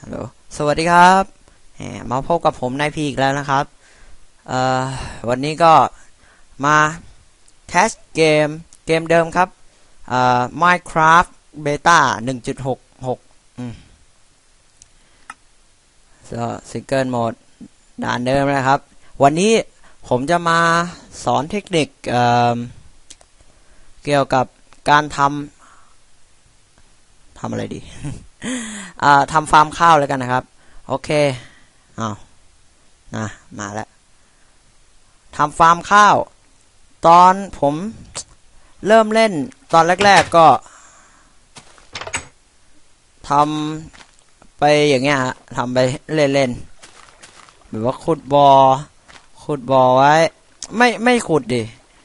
ฮัลโหลสวัสดีครับมาพบกับผมนายพีอีกแล้วนะครับวันนี้ก็มาแคสเกมเดิมครับMinecraft Beta 1.66ซิงเกิลโหมดด่านเดิมนะครับวันนี้ผมจะมาสอนเทคนิคเกี่ยวกับการทำอะไรดี ทำฟาร์มข้าวแล้วกันนะครับโอเคมาแล้วทำฟาร์มข้าวตอนผมเริ่มเล่นตอนแรกๆก็ทำไปอย่างเงี้ยฮะทำไปเล่นๆแบบว่าขุดบ่อไว้ไม่ขุดดิ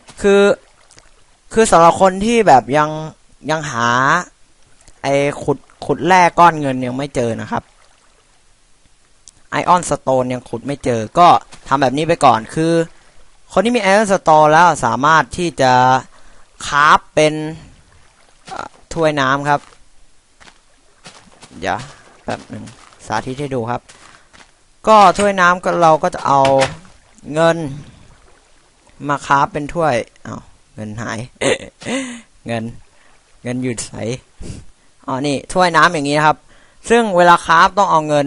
คือสำหรับคนที่แบบยังหาไอ้ขุดแร่ก้อนเงินยังไม่เจอนะครับไอออนสโตนยังขุดไม่เจอก็ทำแบบนี้ไปก่อนคือคนที่มีไอออนสโตนแล้วสามารถที่จะคราฟเป็นถ้วยน้ำครับเดี๋ยวแป๊บหนึ่งสาธิตให้ดูครับก็ถ้วยน้ำก็เราก็จะเอาเงินมาคราฟเป็นถ้วยเงินหาย เงินหยุดใสนี่ถ้วยน้ำอย่างนี้นะครับซึ่งเวลาคราฟต้องเอาเงิน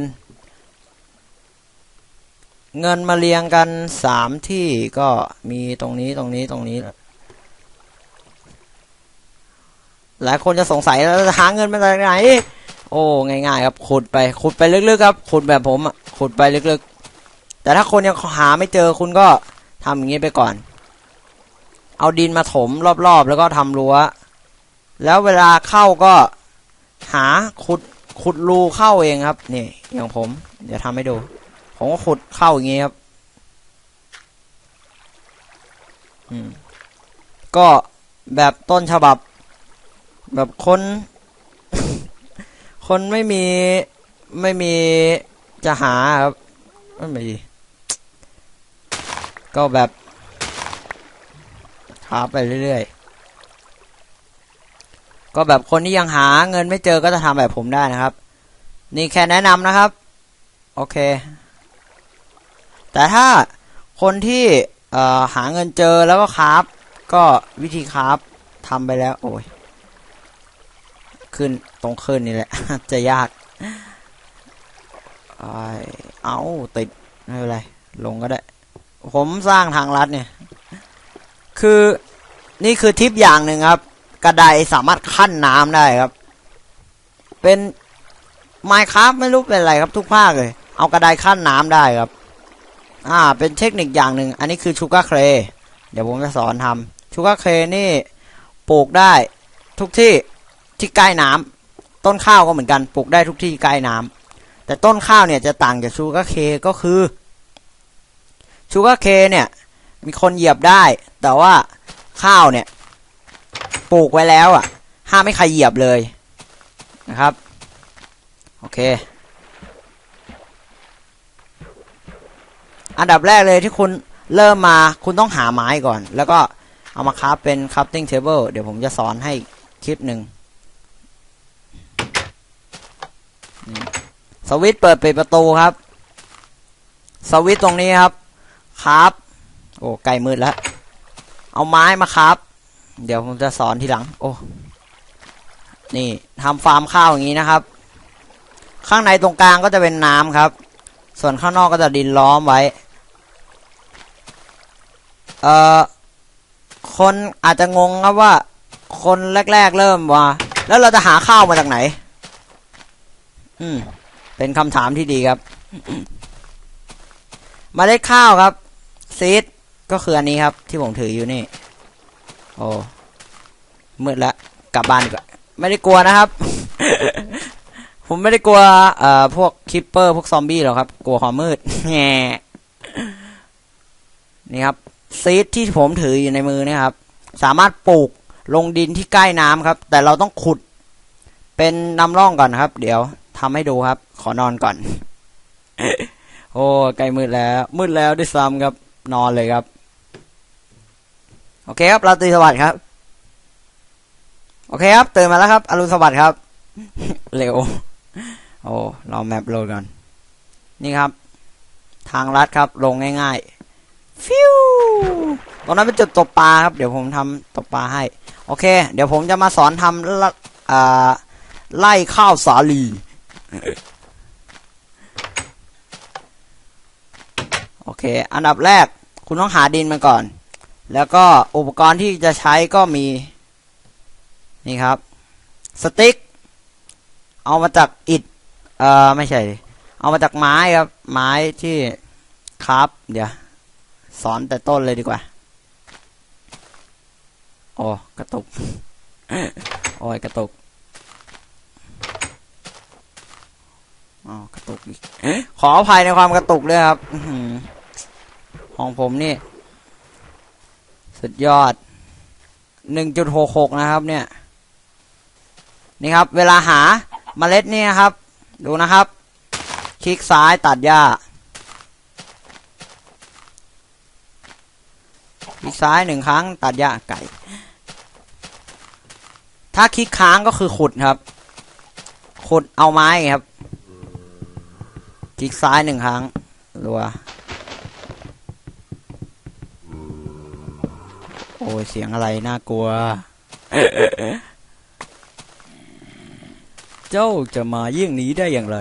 มาเรียงกัน3ที่ก็มีตรงนี้หลายคนจะสงสัยแล้วหาเงินมาจากไหนโอ้ง่ายๆครับขุดไปลึกๆครับขุดแบบผมขุดไปลึกๆแต่ถ้าคนยังหาไม่เจอคุณก็ทำอย่างนี้ไปก่อนเอาดินมาถมรอบๆแล้วก็ทำรั้วแล้วเวลาเข้าก็หาขุดรูเข้าเองครับนี่อย่างผมเดี๋ยวทำให้ดูผมก็ขุดเข้าอย่างงี้ครับก็แบบต้นฉบับแบบคนไม่มีจะหาครับไม่มีก็แบบหาไปเรื่อยๆก็แบบคนที่ยังหาเงินไม่เจอก็จะทำแบบผมได้นะครับนี่แค่แนะนำนะครับโอเคแต่ถ้าคนที่หาเงินเจอแล้วก็คราฟก็วิธีคราฟทำไปแล้วโอ้ยขึ้นนี่แหละ จะยากเอาติดไม่เป็นไรลงก็ได้ผมสร้างทางลัดเนี่ยคือนี่คือทิปอย่างหนึ่งครับกระไดสามารถขั้นน้ำได้ครับเป็น Minecraft ไม่รู้เป็นอะไรครับทุกภาคเลยเอากระไดขั้นน้ำได้ครับเป็นเทคนิคอย่างหนึ่งอันนี้คือชูการ์เครเดี๋ยวผมจะสอนทำชูการ์เครนี่ปลูกได้ทุกที่ใกล้น้ำต้นข้าวก็เหมือนกันปลูกได้ทุกที่ใกล้น้ำแต่ต้นข้าวเนี่ยจะต่างจากชูการ์เครก็คือชูการ์เครเนี่ยมีคนเหยียบได้แต่ว่าข้าวเนี่ยปลูกไว้แล้วห้ามไม่ใครเหยียบเลยนะครับโอเคอันดับแรกเลยที่คุณเริ่มมาคุณต้องหาไม้ก่อนแล้วก็เอามาคราฟเป็น crafting table เดี๋ยวผมจะสอนให้คลิปหนึ่งสวิตช์เปิดประตูครับสวิตช์ตรงนี้ครับคราฟโอ้ไกลมืดแล้วเอาไม้มาคราฟเดี๋ยวผมจะสอนทีหลังโอ้นี่ทำฟาร์มข้าวอย่างนี้นะครับข้างในตรงกลางก็จะเป็นน้ำครับส่วนข้างนอกก็จะดินล้อมไว้คนอาจจะงงครับว่าคนแรกๆเริ่มว่าแล้วเราจะหาข้าวมาจากไหนเป็นคำถามที่ดีครับเมล็ดข้าวครับซีดก็คืออันนี้ครับที่ผมถืออยู่นี่โอ้มืดแล้วกลับบ้านก่อนไม่ได้กลัวนะครับ ผมไม่ได้กลัวพวกคิปเปอร์พวกซอมบี้หรอกครับกลัวความมืดแง่นี่ครับซีดที่ผมถืออยู่ในมือนี่ครับสามารถปลูกลงดินที่ใกล้น้ำครับแต่เราต้องขุดเป็นนำร่องก่อนครับเดี๋ยวทำให้ดูครับขอนอนก่อน โอ้ใกล้มืดแล้วด้วยซ้ำครับนอนเลยครับโอเคครับราตรีสวัสดิ์ครับโอเคครับตื่นมาแล้วครับอรุณสวัสดิ์ครับเร็วโอ้เราแมปโหลดกันนี่ครับทางลัดครับลงง่ายๆฟิวตรงนั้นเป็นจุดตกปลาครับเดี๋ยวผมทำตกปลาให้โอเคเดี๋ยวผมจะมาสอนทำไล่ข้าวสาลีโอเคอันดับแรกคุณต้องหาดินมาก่อนแล้วก็อุปกรณ์ที่จะใช้ก็มีนี่ครับสติ๊กเอามาจากอิฐไม่ใช่เอามาจากไม้ครับไม้ที่ครับเดี๋ยวสอนแต่ต้นเลยดีกว่าโอ้กระตุกโอ้ยกระตุกอ๋อกระตุกอีกขออภัยในความกระตุกเลยครับของผมนี่สุดยอด 1.66 นะครับเนี่ยนี่ครับเวลาหาเมล็ดนี่ครับดูนะครับคลิกซ้ายตัดหญ้าคลิกซ้าย1 ครั้งตัดหญ้าไก่ถ้าคลิกค้างก็คือขุดครับขุดเอาไม้ครับคลิกซ้าย1 ครั้งรัวโอ้ยเสียงอะไรน่ากลัวเจ้าจะมาเยี่ยงนี้ได้อย่างไร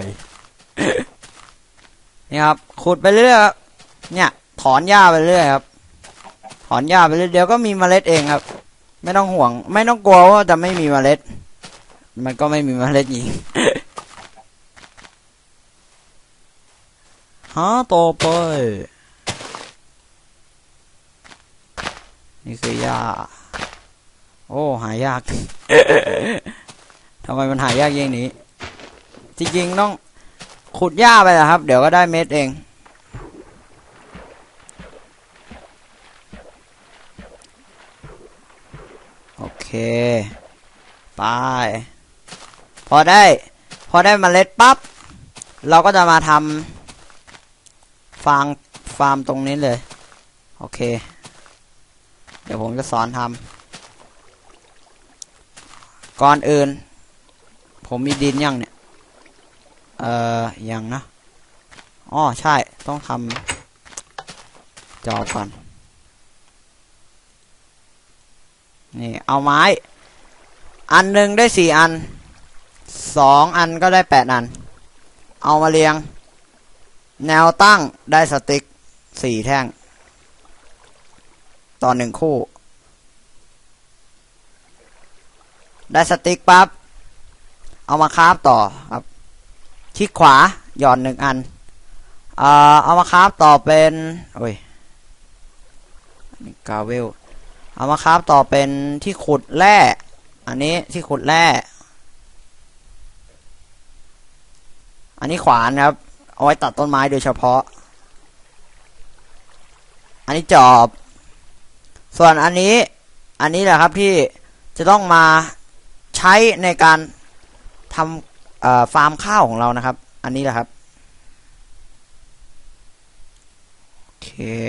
นี่ครับขุดไปเรื่อยเนี่ยถอนหญ้าไปเรื่อยครับถอนหญ้าไปเรื่อยเดี๋ยวก็มีเมล็ดเองครับไม่ต้องห่วงไม่ต้องกลัวว่าจะไม่มีเมล็ดมันก็ไม่มีเมล็ดจริงหาต่อไปนี่คือหญ้าโอ้หายาก ทำไมมันหายากอย่างนี้จริงๆต้องขุดหญ้าไปแหละครับเดี๋ยวก็ได้เม็ดเองโอเคไปพอได้เมล็ดปั๊บเราก็จะมาทำฟาร์มตรงนี้เลยโอเคเดี๋ยวผมจะสอนทำก่อนอื่นผมมีดินยังเนี่ยยังนะอ๋อใช่ต้องทำจอบก่อนนี่เอาไม้อันหนึ่งได้4 อัน2 อันก็ได้8 อันเอามาเรียงแนวตั้งได้สติ๊ก4 แท่งต่อ1 คู่ได้สติ๊กปั๊บเอามาคราฟต่อครับคลิกขวาหย่อน1 อันเอามาคราฟต่อเป็นโอ้ยกาเวลเอามาคราฟต่อเป็นที่ขุดแร่อันนี้ที่ขุดแร่อันนี้ขวานครับเอาไว้ตัดต้นไม้โดยเฉพาะอันนี้จอบส่วนอันนี้แหละครับที่จะต้องมาใช้ในการทำฟาร์มข้าวของเรานะครับอันนี้แหละครับโอเค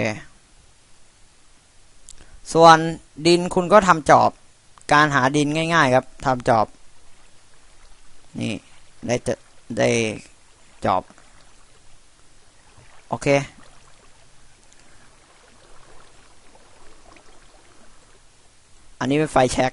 ส่วนดินคุณก็ทำจอบการหาดินง่ายๆครับทำจอบนี่ได้จอบโอเคอันนี้เป็นไฟแช็ก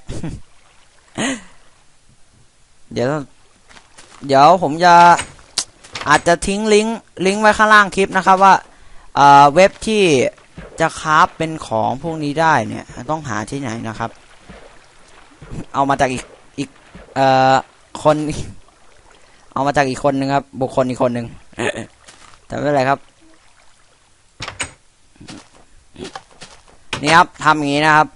เดี๋ยวผมจะอาจจะทิ้งลิงก์ไว้ข้างล่างคลิปนะครับว่าเว็บที่จะคราฟเป็นของพวกนี้ได้เนี่ยต้องหาที่ไหนนะครับเอามาจากอีกคนเอามาจากอีกคนนึงครับบุคคลอีกคนนึงแต่ไม่เป็นไรครับนี่ครับทำอย่างนี้นะครับ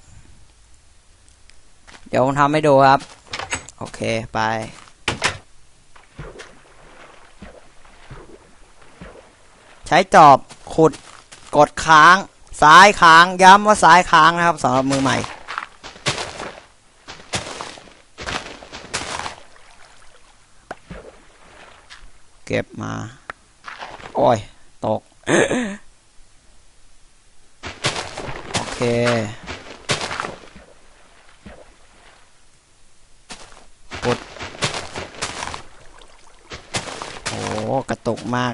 เดี๋ยวผมทำให้ดูครับโอเคไปใช้จอบขุดกดค้างซ้ายค้างย้ำว่าซ้ายค้างนะครับสำหรับมือใหม่เก็บมาโอ้ยตกโอเคกดอ้กระตุกมาก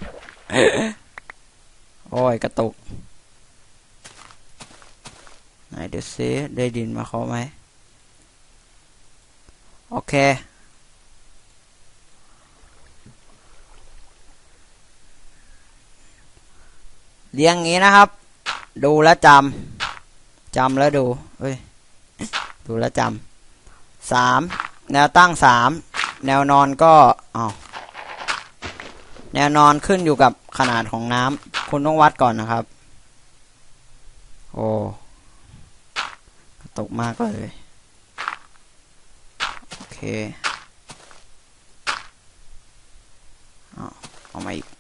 โอ้ยกระตุกไหนดูซิได้ดินมาเขาไหมโอเคเรียงงี้นะครับดูแล้วจำแล้วดูเอ้ยดูแล้วจำ3แนวตั้ง3แนวนอนก็แนวนอนขึ้นอยู่กับขนาดของน้ำคุณต้องวัดก่อนนะครับโอ้ตกมากเลยโอเคเอามาอีก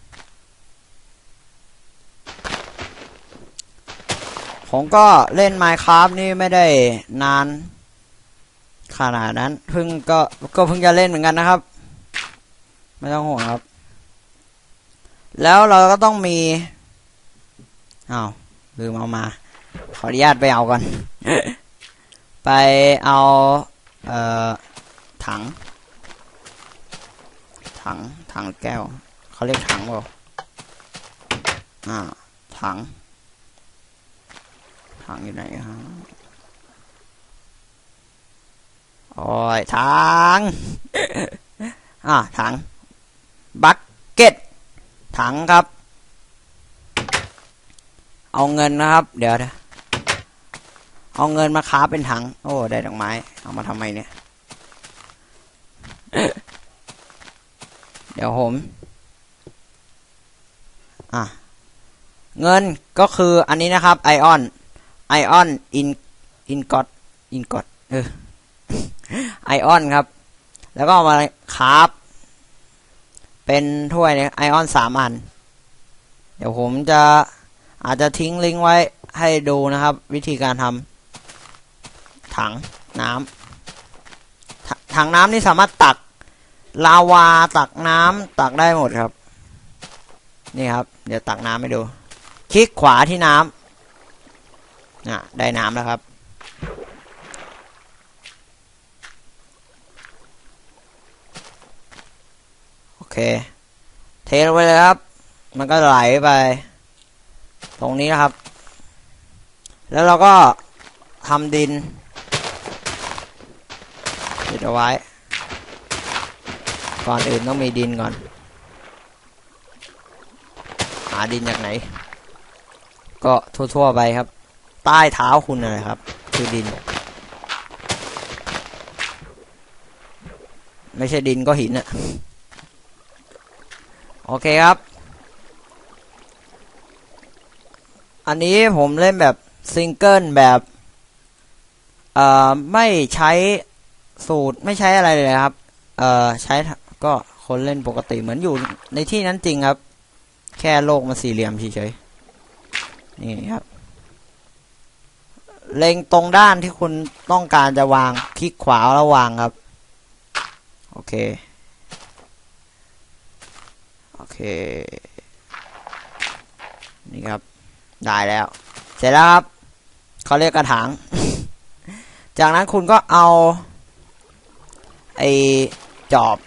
ผมก็เล่น Minecraft นี่ไม่ได้นานขนาดนั้นเพิ่งจะเล่นเหมือนกันนะครับไม่ต้องห่วงครับแล้วเราก็ต้องมีลืมเอามาขออนุญาตไปเอาก่อน ไปเอาถังแก้วเขาเรียกถังเปล่าถังอยู่ไหนฮะโอ้ยถัง ถังบัคเก็ตถังครับเอาเงินนะครับเดี๋ยวเอาเงินมาค้าเป็นถังโอ้ได้ดอกไม้เอามาทำไมเนี่ย เดี๋ยวผมเงินก็คืออันนี้นะครับไอออนอินกอตไอออนครับแล้วก็เอามาคราฟเป็นถ้วยไอออน3 อันเดี๋ยวผมอาจจะทิ้งลิงก์ไว้ให้ดูนะครับวิธีการทำถังน้ำนี่สามารถตักลาวาตักน้ำตักได้หมดครับนี่ครับเดี๋ยวตักน้ำให้ดูคลิกขวาที่น้ำได้น้ำแล้วครับโอเคเทลงไปเลยครับมันก็ไหลไปตรงนี้นะครับแล้วเราก็ทำดินปิดเอาไว้ก่อนอื่นต้องมีดินก่อนหาดินจากไหนก็ทั่วๆไปครับใต้เท้าคุณอะไรครับคือดินไม่ใช่ดินก็หินอะโอเคครับอันนี้ผมเล่นแบบซิงเกิลแบบไม่ใช้สูตรไม่ใช้อะไรเลยครับใช้ก็คนเล่นปกติเหมือนอยู่ในที่นั้นจริงครับแค่โลกมันสี่เหลี่ยมเฉยๆนี่ครับเล็งตรงด้านที่คุณต้องการจะวางคลิกขวาแล้ววางครับโอเคนี่ครับได้แล้วเสร็จแล้วครับเขาเรียกกระถาง จากนั้นคุณก็เอาไอ้จอบ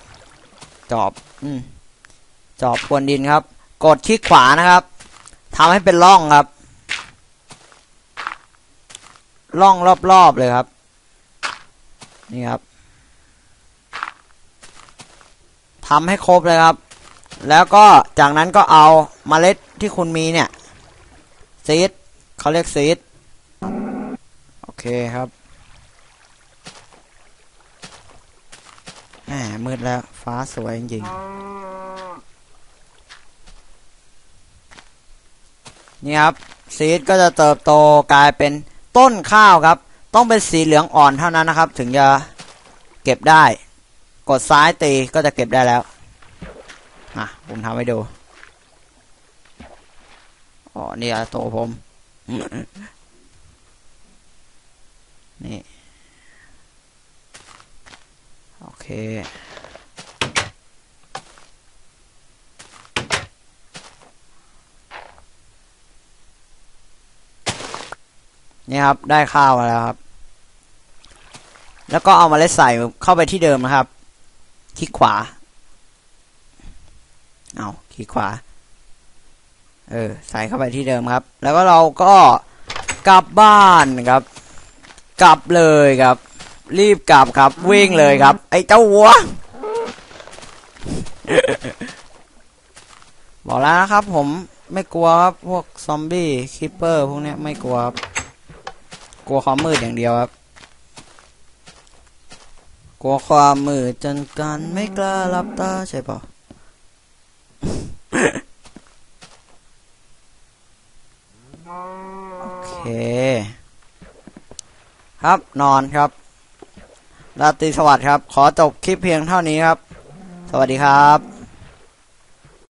พรวนดินครับกดคลิกขวานะครับทำให้เป็นร่องครับร่องรอบๆเลยครับนี่ครับทำให้ครบเลยครับแล้วก็จากนั้นก็เอาเมล็ดที่คุณมีเนี่ยซีดเขาเรียกซีดโอเคครับมืดแล้วฟ้าสวยจริงๆนี่ครับซีดก็จะเติบโตกลายเป็นต้นข้าวครับต้องเป็นสีเหลืองอ่อนเท่านั้นนะครับถึงจะเก็บได้กดซ้ายตีก็จะเก็บได้แล้วผมทำให้ดูนี่โตผมนี่โอเคนี่ครับได้ข้าวมาแล้วครับแล้วก็เอาเมล็ดใส่เข้าไปที่เดิมนะครับคลิกขวาเอาคลิกขวาใส่เข้าไปที่เดิมครับแล้วก็เราก็กลับบ้านครับกลับเลยครับรีบกลับครับวิ่งเลยครับไอ้เจ้าวัว บอกแล้วนะครับผมไม่กลัวครับพวกซอมบี้คิปเปอร์พวกนี้ไม่กลัวครับกลัวความมืดอย่างเดียวครับกลัวความมืดจนกันไม่กล้าหลับตาใช่ปะ โอเคครับนอนครับราตรีสวัสดิ์ครับขอจบคลิปเพียงเท่านี้ครับสวัสดีครับ